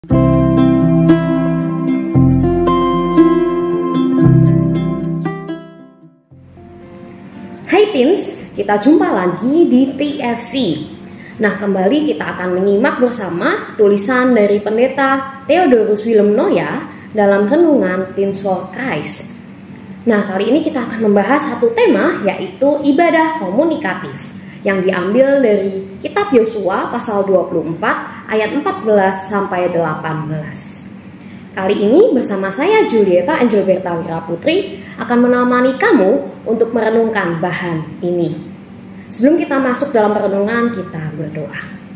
Hai teens, kita jumpa lagi di TFC. Nah, kembali kita akan menyimak bersama tulisan dari Pendeta Theodorus Willem Noya dalam renungan Teens for Christ. Nah, kali ini kita akan membahas satu tema, yaitu ibadah komunikatif, yang diambil dari kitab Yosua pasal 24 ayat 14 sampai 18. Kali ini bersama saya Julieta Angelberta Wiraputri akan menemani kamu untuk merenungkan bahan ini. Sebelum kita masuk dalam renungan, kita berdoa.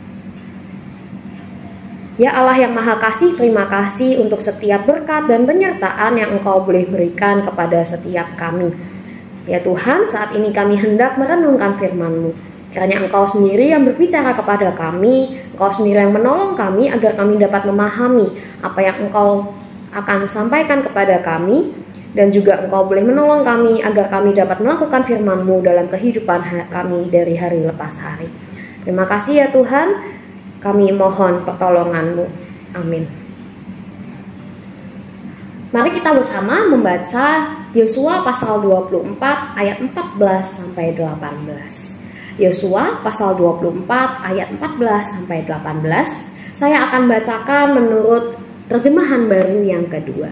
Ya Allah yang Maha Kasih, terima kasih untuk setiap berkat dan penyertaan yang Engkau boleh berikan kepada setiap kami. Ya Tuhan, saat ini kami hendak merenungkan firman-Mu. Kiranya Engkau sendiri yang berbicara kepada kami, Engkau sendiri yang menolong kami agar kami dapat memahami apa yang Engkau akan sampaikan kepada kami, dan juga Engkau boleh menolong kami agar kami dapat melakukan firman-Mu dalam kehidupan kami dari hari lepas hari. Terima kasih ya Tuhan, kami mohon pertolongan-Mu. Amin. Mari kita bersama membaca Yosua pasal 24 ayat 14 sampai 18. Yosua pasal 24 ayat 14 sampai 18. Saya akan bacakan menurut terjemahan baru yang kedua.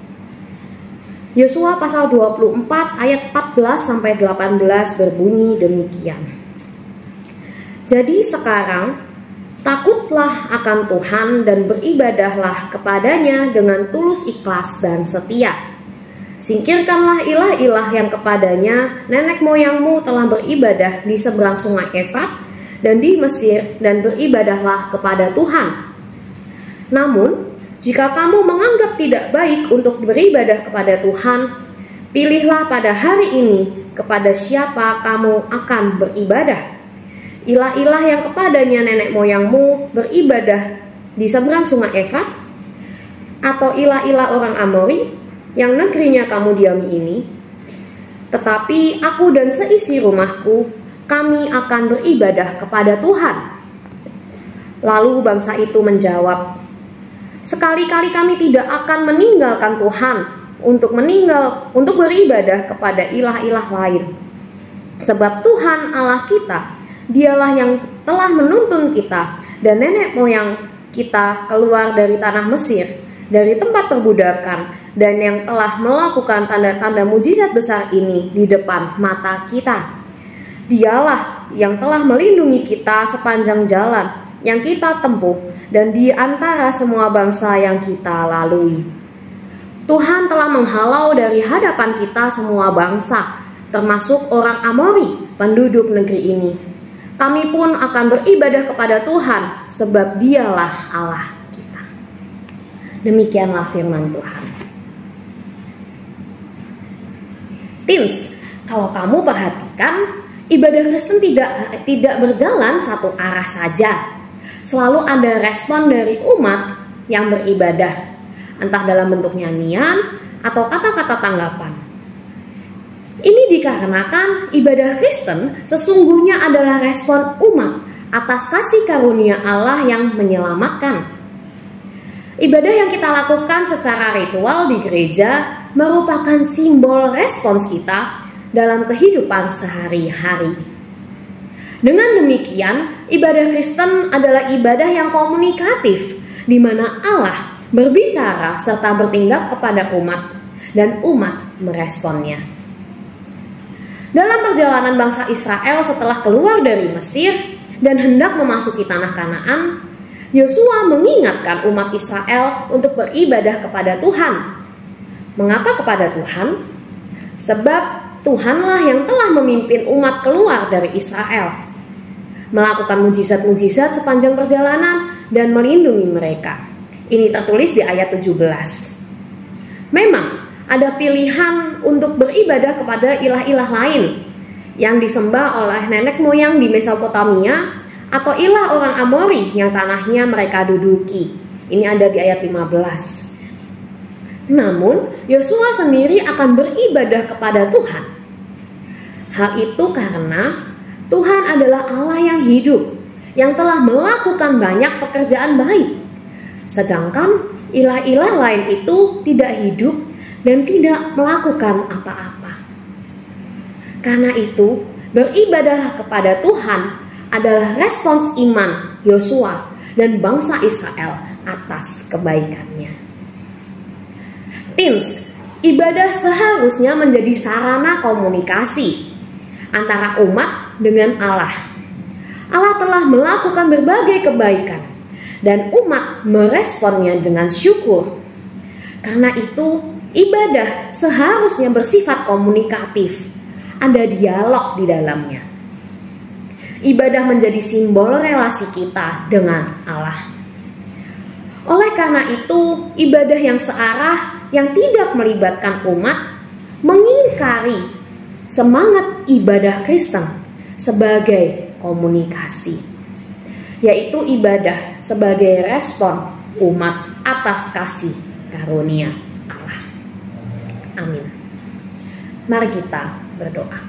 Yosua pasal 24 ayat 14 sampai 18 berbunyi demikian. Jadi sekarang takutlah akan Tuhan dan beribadahlah kepadanya dengan tulus ikhlas dan setia. Singkirkanlah ilah-ilah yang kepadanya nenek moyangmu telah beribadah di seberang sungai Efrat dan di Mesir, dan beribadahlah kepada Tuhan. Namun jika kamu menganggap tidak baik untuk beribadah kepada Tuhan, pilihlah pada hari ini kepada siapa kamu akan beribadah. Ilah-ilah yang kepadanya nenek moyangmu beribadah di seberang sungai Efrat, atau ilah-ilah orang Amori yang negerinya kamu diami ini. Tetapi aku dan seisi rumahku, kami akan beribadah kepada Tuhan. Lalu bangsa itu menjawab, sekali-kali kami tidak akan meninggalkan Tuhan untuk beribadah kepada ilah-ilah lain. Sebab Tuhan Allah kita, Dialah yang telah menuntun kita dan nenek moyang kita keluar dari tanah Mesir, dari tempat perbudakan, dan yang telah melakukan tanda-tanda mujizat besar ini di depan mata kita. Dialah yang telah melindungi kita sepanjang jalan yang kita tempuh dan di antara semua bangsa yang kita lalui. Tuhan telah menghalau dari hadapan kita semua bangsa, termasuk orang Amori, penduduk negeri ini. Kami pun akan beribadah kepada Tuhan, sebab Dialah Allah kita. Demikianlah firman Tuhan. Teens, kalau kamu perhatikan, ibadah Kristen tidak berjalan satu arah saja. Selalu ada respon dari umat yang beribadah, entah dalam bentuk nyanyian atau kata-kata tanggapan. Ini dikarenakan ibadah Kristen sesungguhnya adalah respon umat atas kasih karunia Allah yang menyelamatkan. Ibadah yang kita lakukan secara ritual di gereja merupakan simbol respons kita dalam kehidupan sehari-hari. Dengan demikian, ibadah Kristen adalah ibadah yang komunikatif, di mana Allah berbicara serta bertindak kepada umat, dan umat meresponnya. Dalam perjalanan bangsa Israel setelah keluar dari Mesir dan hendak memasuki tanah Kanaan, Yosua mengingatkan umat Israel untuk beribadah kepada Tuhan. Mengapa kepada Tuhan? Sebab Tuhanlah yang telah memimpin umat keluar dari Israel, melakukan mujizat-mujizat sepanjang perjalanan dan melindungi mereka. Ini tertulis di ayat 17. Memang ada pilihan untuk beribadah kepada ilah-ilah lain yang disembah oleh nenek moyang di Mesopotamia, atau ilah orang Amori yang tanahnya mereka duduki. Ini ada di ayat 15. Namun Yosua sendiri akan beribadah kepada Tuhan. Hal itu karena Tuhan adalah Allah yang hidup, yang telah melakukan banyak pekerjaan baik. sedangkan ilah-ilah lain itu tidak hidup dan tidak melakukan apa-apa. Karena itu, beribadahlah kepada Tuhan adalah respons iman Yosua dan bangsa Israel atas kebaikannya. Teens, ibadah seharusnya menjadi sarana komunikasi antara umat dengan Allah. Allah telah melakukan berbagai kebaikan dan umat meresponnya dengan syukur. Karena itu, ibadah seharusnya bersifat komunikatif. Ada dialog di dalamnya. Ibadah menjadi simbol relasi kita dengan Allah. Oleh karena itu, ibadah yang searah yang tidak melibatkan umat mengingkari semangat ibadah Kristen sebagai komunikasi, yaitu ibadah sebagai respon umat atas kasih karunia Allah. Amin. Mari kita berdoa.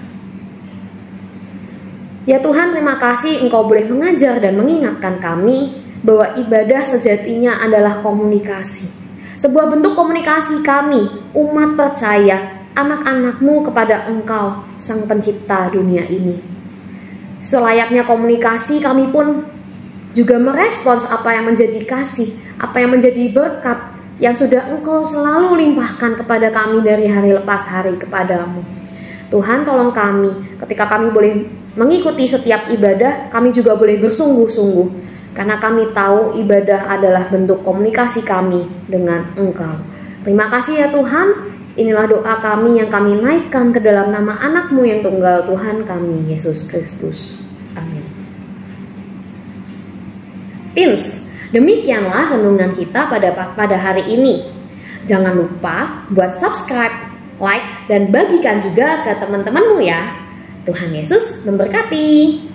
Ya Tuhan, terima kasih Engkau boleh mengajar dan mengingatkan kami bahwa ibadah sejatinya adalah komunikasi. Sebuah bentuk komunikasi kami, umat percaya, anak-anak-Mu kepada Engkau, Sang Pencipta dunia ini. Selayaknya komunikasi, kami pun juga merespons apa yang menjadi kasih, apa yang menjadi berkat yang sudah Engkau selalu limpahkan kepada kami dari hari lepas hari kepadamu. Tuhan, tolong kami, ketika kami boleh mengikuti setiap ibadah, kami juga boleh bersungguh-sungguh, karena kami tahu ibadah adalah bentuk komunikasi kami dengan Engkau. Terima kasih ya Tuhan, inilah doa kami yang kami naikkan ke dalam nama anak-Mu yang tunggal, Tuhan kami, Yesus Kristus. Amin. Teens, demikianlah renungan kita pada hari ini. Jangan lupa buat subscribe, like, dan bagikan juga ke teman-temanmu ya. Tuhan Yesus memberkati.